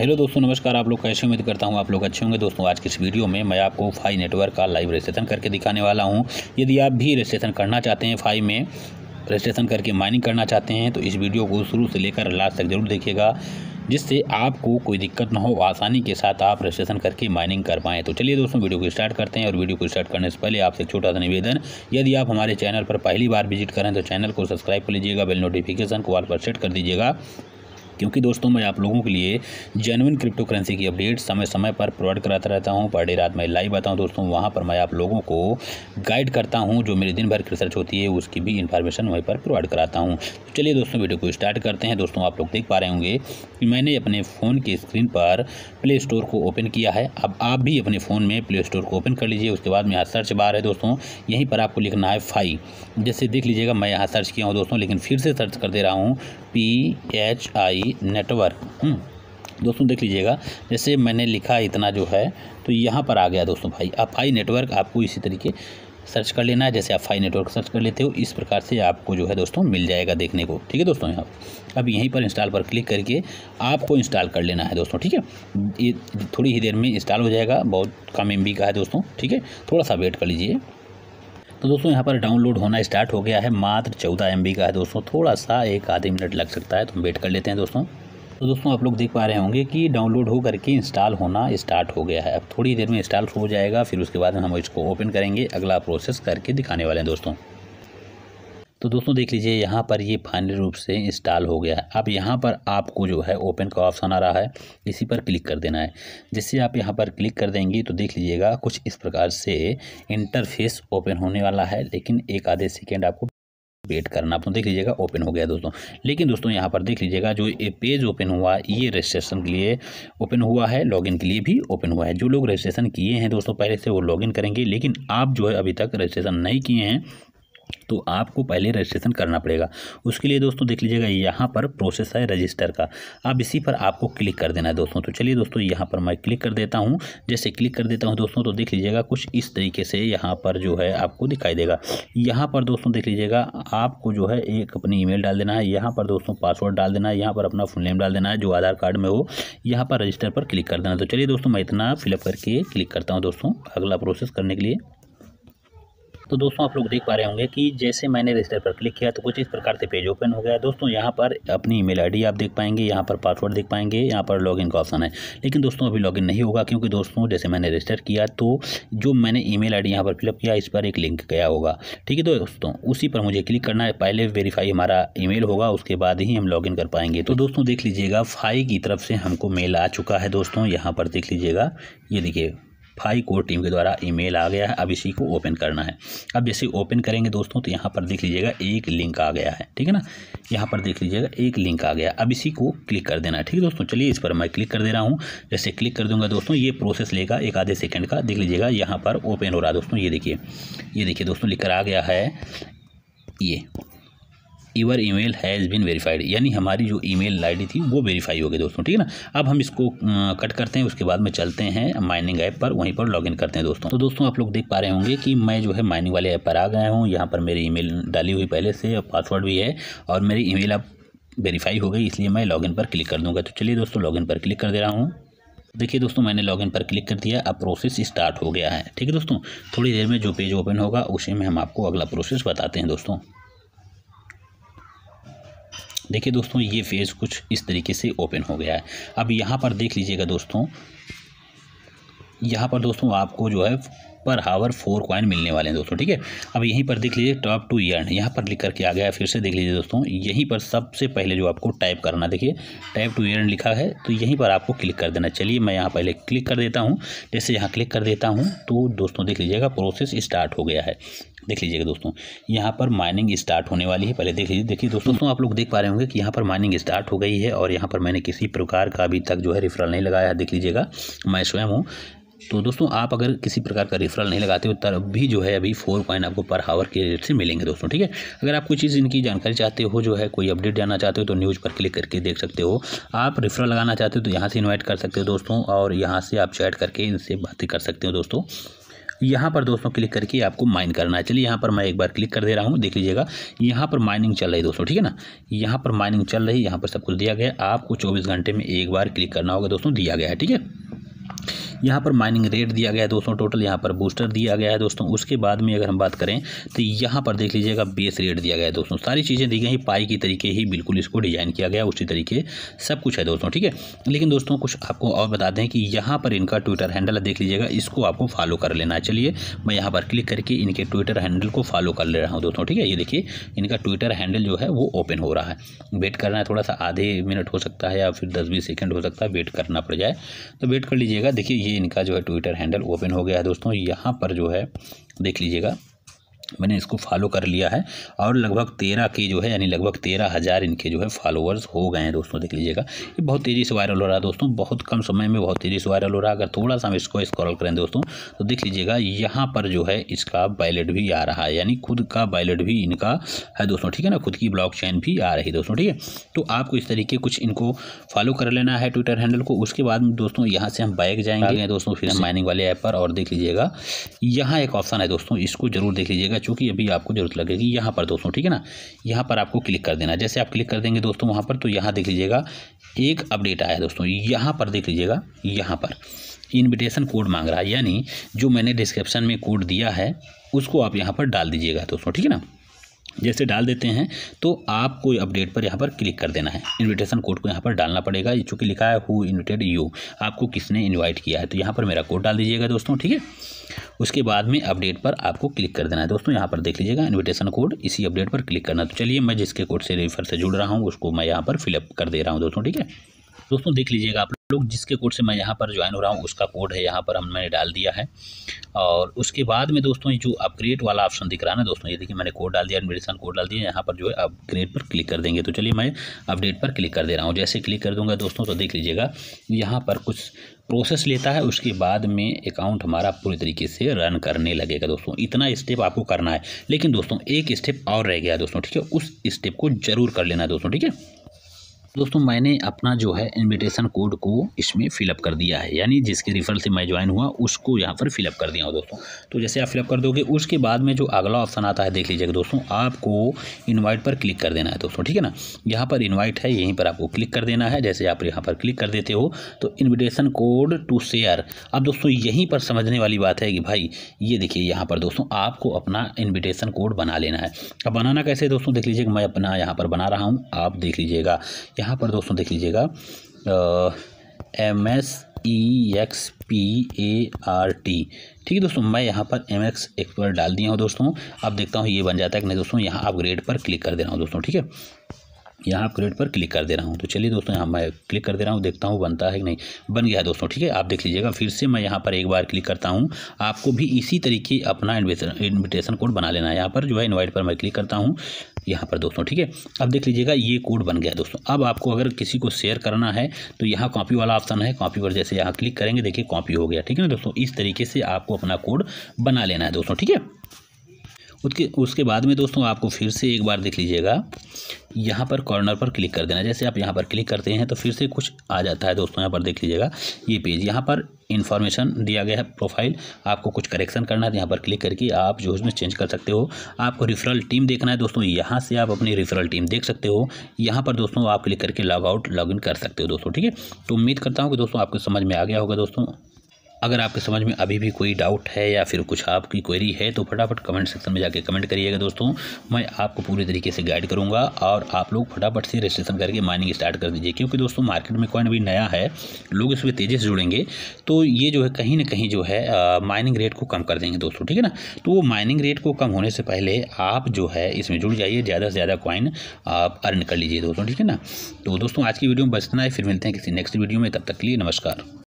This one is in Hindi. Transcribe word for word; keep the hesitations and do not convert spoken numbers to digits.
हेलो दोस्तों, नमस्कार। आप लोग कैसे? उम्मीद करता हूं आप लोग अच्छे होंगे। दोस्तों आज की इस वीडियो में मैं आपको फाई नेटवर्क का लाइव रजिस्ट्रेशन करके दिखाने वाला हूं। यदि आप भी रजिस्ट्रेशन करना चाहते हैं, फाई में रजिस्ट्रेशन करके माइनिंग करना चाहते हैं, तो इस वीडियो को शुरू से लेकर लास्ट तक जरूर देखिएगा, जिससे आपको कोई दिक्कत ना हो, आसानी के साथ आप रजिस्ट्रेशन करके माइनिंग कर पाएँ। तो चलिए दोस्तों वीडियो को स्टार्ट करते हैं। और वीडियो को स्टार्ट करने से पहले आपसे एक छोटा सा निवेदन, यदि आप हमारे चैनल पर पहली बार विजिट करें तो चैनल को सब्सक्राइब कर लीजिएगा, बेल नोटिफिकेशन को ऑल पर सेट कर दीजिएगा, क्योंकि दोस्तों मैं आप लोगों के लिए जेन्युइन क्रिप्टो करेंसी की अपडेट समय समय पर प्रोवाइड कराता रहता हूं। पर डे रात मैं लाइव आता हूं दोस्तों, वहां पर मैं आप लोगों को गाइड करता हूं। जो मेरी दिन भर की रिसर्च होती है उसकी भी इन्फॉर्मेशन वहीं पर प्रोवाइड कराता हूं। तो चलिए दोस्तों वीडियो को स्टार्ट करते हैं। दोस्तों आप लोग देख पा रहे होंगे कि मैंने अपने फ़ोन की स्क्रीन पर प्ले स्टोर को ओपन किया है। अब आप भी अपने फ़ोन में प्ले स्टोर को ओपन कर लीजिए। उसके बाद में यहाँ सर्च बार है दोस्तों, यहीं पर आपको लिखना है फाई। जैसे देख लीजिएगा, मैं यहाँ सर्च किया हूँ दोस्तों, लेकिन फिर से सर्च कर दे रहा हूँ पी एच आई नेटवर्क। दोस्तों देख लीजिएगा, जैसे मैंने लिखा इतना जो है तो यहाँ पर आ गया दोस्तों फाई। अब फाई नेटवर्क आपको इसी तरीके सर्च कर लेना है, जैसे आप फाई नेटवर्क सर्च कर लेते हो, इस प्रकार से आपको जो है दोस्तों मिल जाएगा देखने को। ठीक है दोस्तों, यहाँ अब यहीं पर इंस्टॉल पर क्लिक करके आपको इंस्टॉल कर लेना है दोस्तों। ठीक है, ये थोड़ी ही देर में इंस्टॉल हो जाएगा, बहुत कम एम बी का है दोस्तों। ठीक है, थोड़ा सा वेट कर लीजिए। तो दोस्तों यहाँ पर डाउनलोड होना स्टार्ट हो गया है, मात्र चौदह एम बी का है दोस्तों। थोड़ा सा एक आधे मिनट लग सकता है, तो हम वेट कर लेते हैं दोस्तों। तो दोस्तों आप लोग देख पा रहे होंगे कि डाउनलोड हो करके इंस्टॉल होना स्टार्ट हो गया है। अब थोड़ी देर में इंस्टॉल हो जाएगा, फिर उसके बाद हम इसको ओपन करेंगे, अगला प्रोसेस करके दिखाने वाले हैं दोस्तों। तो दोस्तों देख लीजिए, यहाँ पर ये फाइनल रूप से इंस्टॉल हो गया है। अब यहाँ पर आपको जो है ओपन का ऑप्शन आ रहा है, इसी पर क्लिक कर देना है। जिससे आप यहाँ पर क्लिक कर देंगे तो देख लीजिएगा कुछ इस प्रकार से इंटरफेस ओपन होने वाला है, लेकिन एक आधे सेकेंड आपको वेट करना। तो देख लीजिएगा ओपन हो गया दोस्तों। लेकिन दोस्तों यहाँ पर देख लीजिएगा, जो ये पेज ओपन हुआ ये रजिस्ट्रेशन के लिए ओपन हुआ है, लॉगिन के लिए भी ओपन हुआ है। जो लोग रजिस्ट्रेशन किए हैं दोस्तों पहले से, वो लॉगिन करेंगे, लेकिन आप जो है अभी तक रजिस्ट्रेशन नहीं किए हैं तो आपको पहले रजिस्ट्रेशन करना पड़ेगा। उसके लिए दोस्तों देख लीजिएगा, यहाँ पर प्रोसेस है रजिस्टर का, अब इसी पर आपको क्लिक कर देना है दोस्तों। तो चलिए दोस्तों यहाँ पर मैं क्लिक कर देता हूँ। जैसे क्लिक कर देता हूँ दोस्तों, तो देख लीजिएगा कुछ इस तरीके से यहाँ पर जो है आपको दिखाई देगा। यहाँ पर दोस्तों देख लीजिएगा, आपको जो है एक अपनी ईमेल डाल देना है, यहाँ पर दोस्तों पासवर्ड डाल देना है, यहाँ पर अपना फुल नेम डाल देना है जो आधार कार्ड में हो, यहाँ पर रजिस्टर पर क्लिक कर देना। तो चलिए दोस्तों मैं इतना फिलअप करके क्लिक करता हूँ दोस्तों अगला प्रोसेस करने के लिए। तो दोस्तों आप लोग देख पा रहे होंगे कि जैसे मैंने रजिस्टर पर क्लिक किया तो कुछ इस प्रकार से पेज ओपन हो गया दोस्तों। यहाँ पर अपनी ईमेल आईडी आप देख पाएंगे, यहाँ पर पासवर्ड देख पाएंगे, यहाँ पर लॉगिन का ऑप्शन है। लेकिन दोस्तों अभी लॉगिन नहीं होगा, क्योंकि दोस्तों जैसे मैंने रजिस्टर किया तो जो मैंने ईमेल आईडी यहाँ पर फिलअप किया, इस पर एक लिंक गया होगा। ठीक है दोस्तों, उसी पर मुझे क्लिक करना है। पहले वेरीफाई हमारा ईमेल होगा, उसके बाद ही हम लॉगिन कर पाएंगे। तो दोस्तों देख लीजिएगा, फाई की तरफ से हमको मेल आ चुका है दोस्तों। यहाँ पर देख लीजिएगा, ये देखिए फाई कोर टीम के द्वारा ईमेल आ गया है। अब इसी को ओपन करना है। अब जैसे ओपन करेंगे दोस्तों तो यहाँ पर देख लीजिएगा एक लिंक आ गया है। ठीक है ना, यहाँ पर देख लीजिएगा एक लिंक आ गया। अब इसी को क्लिक कर देना है। ठीक है दोस्तों, चलिए इस पर मैं क्लिक कर दे रहा हूँ। जैसे क्लिक कर दूंगा दोस्तों, ये प्रोसेस लेगा एक आधे सेकंड का। देख लीजिएगा यहाँ पर ओपन हो रहा है दोस्तों। ये देखिए, ये देखिए दोस्तों लिख कर आ गया है ये your email has been verified, यानी हमारी जो ईमेल आईडी थी वो वेरीफाई हो गई दोस्तों। ठीक है ना, अब हम इसको कट करते हैं, उसके बाद में चलते हैं माइनिंग ऐप पर, वहीं पर लॉगिन करते हैं दोस्तों। तो दोस्तों आप लोग देख पा रहे होंगे कि मैं जो है माइनिंग वाले ऐप पर आ गया हूँ। यहाँ पर मेरी ईमेल डाली हुई पहले से, और पासवर्ड भी है, और मेरी ईमेल अब वेरीफाई हो गई, इसलिए मैं लॉगिन पर क्लिक कर दूँगा। तो चलिए दोस्तों लॉगिन पर क्लिक कर दे रहा हूँ। देखिए दोस्तों मैंने लॉगिन पर क्लिक कर दिया, अब प्रोसेस स्टार्ट हो गया है। ठीक है दोस्तों, थोड़ी देर में जो पेज ओपन होगा उसी में हम आपको अगला प्रोसेस बताते हैं दोस्तों। देखिए दोस्तों, ये फेज कुछ इस तरीके से ओपन हो गया है। अब यहाँ पर देख लीजिएगा दोस्तों, यहाँ पर दोस्तों आपको जो है पर हावर फोर कॉइन मिलने वाले हैं दोस्तों। ठीक है, अब यहीं पर देख लीजिए टॉप टू ईयर्न, यहाँ पर लिख करके आ गया है। फिर से देख लीजिए दोस्तों, यहीं पर सबसे पहले जो आपको टाइप करना, देखिए टाइप टू ईयर्न लिखा है, तो यहीं पर आपको क्लिक कर देना। चलिए मैं यहाँ पहले क्लिक कर देता हूँ। जैसे यहाँ क्लिक कर देता हूँ तो दोस्तों देख लीजिएगा प्रोसेस स्टार्ट हो गया है। देख लीजिएगा दोस्तों, यहाँ पर माइनिंग स्टार्ट होने वाली है। पहले देख लीजिए, देखिए दोस्तों दोस्तों आप लोग देख पा रहे होंगे कि यहाँ पर माइनिंग स्टार्ट हो गई है, और यहाँ पर मैंने किसी प्रकार का अभी तक जो है रेफरल नहीं लगाया है। देख लीजिएगा, मैं स्वयं हूँ। तो दोस्तों आप अगर किसी प्रकार का रेफरल नहीं लगाते हो तब भी जो है अभी फोर कॉइन आपको पर हावर के रेट से मिलेंगे दोस्तों। ठीक है, अगर आप कोई चीज़ इनकी जानकारी चाहते हो, जो है कोई अपडेट जानना चाहते हो, तो न्यूज़ पर क्लिक करके देख सकते हो। आप रेफरल लगाना चाहते हो तो यहाँ से इन्वाइट कर सकते हो दोस्तों, और यहाँ से आप चैट करके इनसे बातें कर सकते हो दोस्तों। यहाँ पर दोस्तों क्लिक करके आपको माइन करना है। चलिए यहाँ पर मैं एक बार क्लिक कर दे रहा हूँ, देख लीजिएगा यहाँ पर माइनिंग चल रही है दोस्तों, ठीक है ना। यहाँ पर माइनिंग चल रही है, यहाँ पर सब कुछ दिया गया है। आपको चौबीस घंटे में एक बार क्लिक करना होगा दोस्तों, दिया गया है, ठीक है। यहाँ पर माइनिंग रेट दिया गया है दोस्तों टोटल, यहाँ पर बूस्टर दिया गया है दोस्तों। उसके बाद में अगर हम बात करें तो यहाँ पर देख लीजिएगा बेस रेट दिया गया है दोस्तों। सारी चीज़ें दी गई, पाई की तरीके ही बिल्कुल इसको डिजाइन किया गया, उसी तरीके सब कुछ है दोस्तों, ठीक है। लेकिन दोस्तों कुछ आपको और बता दें कि यहाँ पर इनका ट्विटर हैंडल देख लीजिएगा, इसको आपको फॉलो कर लेना है। चलिए मैं यहाँ पर क्लिक करके इनके ट्विटर हैंडल को फॉलो कर ले रहा हूँ दोस्तों, ठीक है। ये देखिए इनका ट्विटर हैंडल जो है वो ओपन हो रहा है। वेट करना है थोड़ा सा, आधे मिनट हो सकता है या फिर दस बीस सेकेंड हो सकता है, वेट करना पड़ जाए तो वेट कर लीजिएगा। देखिए ये इनका जो है ट्विटर हैंडल ओपन हो गया है दोस्तों। यहाँ पर जो है देख लीजिएगा मैंने इसको फॉलो कर लिया है और लगभग तेरह के जो है यानी लगभग तेरह हज़ार इनके जो है फॉलोअर्स हो गए हैं दोस्तों, देख लीजिएगा। ये बहुत तेज़ी से वायरल हो रहा है दोस्तों, बहुत कम समय में बहुत तेज़ी से वायरल हो रहा है। अगर थोड़ा सा हम इसको स्क्रॉल करें दोस्तों तो देख लीजिएगा यहाँ पर जो है इसका बैलेट भी आ रहा है, यानी खुद का बैलेट भी इनका है दोस्तों, ठीक है ना। खुद की ब्लॉक चेन भी आ रही है दोस्तों, ठीक है। तो आपको इस तरीके कुछ इनको फॉलो कर लेना है ट्विटर हैंडल को। उसके बाद में दोस्तों यहाँ से हम बैक जाएंगे दोस्तों, फिर हम माइनिंग वाले ऐप पर, और देख लीजिएगा यहाँ एक ऑप्शन है दोस्तों, इसको जरूर देख लीजिएगा चूँकि अभी आपको जरूरत लगेगी यहाँ पर दोस्तों, ठीक है ना। यहाँ पर आपको क्लिक कर देना है। जैसे आप क्लिक कर देंगे दोस्तों वहाँ पर, तो यहाँ देख लीजिएगा एक अपडेट आया है दोस्तों। यहाँ पर देख लीजिएगा यहाँ पर इनविटेशन कोड मांग रहा है, यानी जो मैंने डिस्क्रिप्शन में कोड दिया है उसको आप यहाँ पर डाल दीजिएगा दोस्तों, ठीक है ना। जैसे डाल देते हैं तो आपको अपडेट पर यहाँ पर क्लिक कर देना है। इनविटेशन कोड को यहाँ पर डालना पड़ेगा, चूँकि लिखा है हु इनविटेड यू, आपको किसने इनवाइट किया है। तो यहाँ पर मेरा कोड डाल दीजिएगा दोस्तों, ठीक है। उसके बाद में अपडेट पर आपको क्लिक कर देना है दोस्तों। यहाँ पर देख लीजिएगा इनविटेशन कोड, इसी अपडेट पर क्लिक करना। तो चलिए मैं जिसके कोड से रेफर से जुड़ रहा हूँ उसको मैं यहाँ पर फिलअप कर दे रहा हूँ दोस्तों, ठीक है। दोस्तों देख लीजिएगा आप लोग जिसके कोड से मैं यहाँ पर ज्वाइन हो रहा हूँ उसका कोड है, यहाँ पर हमने डाल दिया है। और उसके बाद में दोस्तों जो अपग्रेड वाला ऑप्शन दिख रहा है ना दोस्तों, ये देखिए मैंने कोड डाल दिया, इनविटेशन कोड डाल दिया, यहाँ पर जो है अपग्रेड पर क्लिक कर देंगे। तो चलिए मैं अपडेट पर क्लिक कर दे रहा हूँ। जैसे क्लिक कर दूंगा दोस्तों तो देख लीजिएगा यहाँ पर कुछ प्रोसेस लेता है, उसके बाद में अकाउंट हमारा पूरी तरीके से रन करने लगेगा दोस्तों। इतना स्टेप आपको करना है, लेकिन दोस्तों एक स्टेप और रह गया दोस्तों, ठीक है। उस स्टेप को जरूर कर लेना दोस्तों, ठीक है। दोस्तों मैंने अपना जो है इनविटेशन कोड को इसमें फिलअप कर दिया है, यानी जिसके रिफर से मैं ज्वाइन हुआ उसको यहाँ पर फिलअप कर दिया हूँ दोस्तों। तो जैसे आप फिलअप कर दोगे उसके बाद में जो अगला ऑप्शन आता है देख लीजिएगा दोस्तों, आपको इनवाइट पर क्लिक कर देना है दोस्तों, ठीक है ना। यहाँ पर इनवाइट है, यहीं पर आपको क्लिक कर देना है। जैसे आप यहाँ पर क्लिक कर देते हो तो इन्विटेशन कोड टू शेयर। अब दोस्तों यहीं पर समझने वाली बात है कि भाई ये देखिए यहाँ पर दोस्तों आपको अपना इन्विटेशन कोड बना लेना है। अब बनाना कैसे दोस्तों देख लीजिएगा, मैं अपना यहाँ पर बना रहा हूँ, आप देख लीजिएगा यहाँ पर दोस्तों देख लीजिएगा M S E X P A R T, ठीक है दोस्तों। मैं यहाँ पर एम एक्स एक्सपर्ट डाल दिया हूँ दोस्तों। अब देखता हूँ ये बन जाता है कि नहीं दोस्तों। यहाँ अपग्रेड पर क्लिक कर दे रहा हूँ दोस्तों, ठीक है। यहाँ अपग्रेड पर क्लिक कर दे रहा हूँ। तो चलिए दोस्तों यहाँ मैं क्लिक कर दे रहा हूँ, देखता हूँ बनता है कि नहीं। बन गया है दोस्तों, ठीक है। आप देख लीजिएगा फिर से मैं यहाँ पर एक बार क्लिक करता हूँ। आपको भी इसी तरीके अपना इन्विटेशन कोड बना लेना है। यहाँ पर जो है इनवाइट पर मैं क्लिक करता हूँ यहाँ पर दोस्तों, ठीक है। अब देख लीजिएगा ये कोड बन गया दोस्तों। अब आपको अगर किसी को शेयर करना है तो यहाँ कॉपी वाला ऑप्शन है, कॉपी पर जैसे यहाँ क्लिक करेंगे देखिए कॉपी हो गया, ठीक है ना दोस्तों। इस तरीके से आपको अपना कोड बना लेना है दोस्तों, ठीक है। उसके उसके बाद में दोस्तों आपको फिर से एक बार देख लीजिएगा यहाँ पर कॉर्नर पर क्लिक कर देना। जैसे आप यहाँ पर क्लिक करते हैं तो फिर से कुछ आ जाता है दोस्तों। यहाँ पर देख लीजिएगा ये पेज, यहाँ पर इन्फॉर्मेशन दिया गया है, प्रोफाइल, आपको कुछ करेक्शन करना है तो यहाँ पर क्लिक करके आप जो उसमें चेंज कर सकते हो। आपको रेफरल टीम देखना है दोस्तों, यहाँ से आप अपनी रेफरल टीम देख सकते हो। यहाँ पर दोस्तों आप क्लिक करके लॉग आउट लॉग इन कर सकते हो दोस्तों, ठीक है। तो उम्मीद करता हूँ कि दोस्तों आपको समझ में आ गया होगा दोस्तों। अगर आपके समझ में अभी भी कोई डाउट है या फिर कुछ आपकी क्वेरी है तो फटाफट कमेंट सेक्शन में जाके कमेंट करिएगा दोस्तों। मैं आपको पूरी तरीके से गाइड करूंगा और आप लोग फटाफट से रजिस्ट्रेशन करके माइनिंग स्टार्ट कर दीजिए, क्योंकि दोस्तों मार्केट में कॉइन अभी नया है, लोग इसमें तेज़ी से जुड़ेंगे तो ये जो है कहीं ना कहीं जो है माइनिंग रेट को कम कर देंगे दोस्तों, ठीक है ना। तो वो माइनिंग रेट को कम होने से पहले आप जो है इसमें जुड़ जाइए, ज़्यादा से ज़्यादा कॉइन आप अर्न कर लीजिए दोस्तों, ठीक है ना। तो दोस्तों आज की वीडियो में बस इतना है, फिर मिलते हैं किसी नेक्स्ट वीडियो में, तब तक के लिए नमस्कार।